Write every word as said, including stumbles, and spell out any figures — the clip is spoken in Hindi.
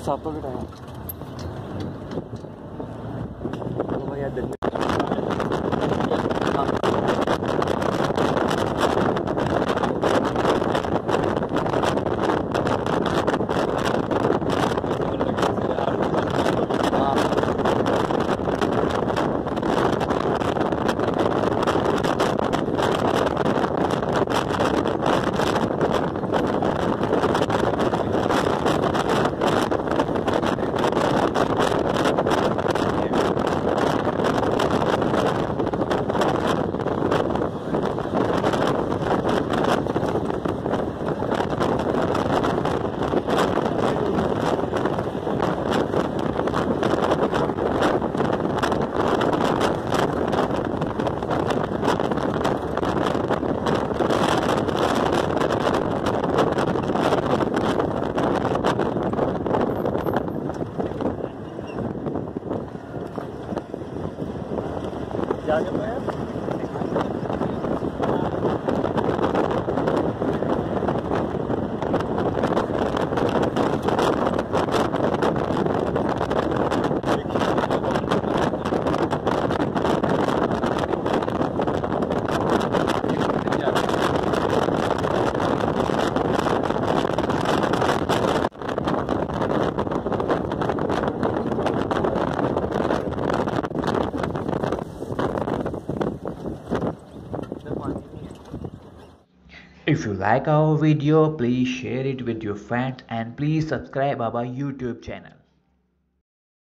बरसातों के टाइम तो भाई यार देखने क्या कर रहे हैं? If you like our video, please share it with your friends and please subscribe our YouTube channel.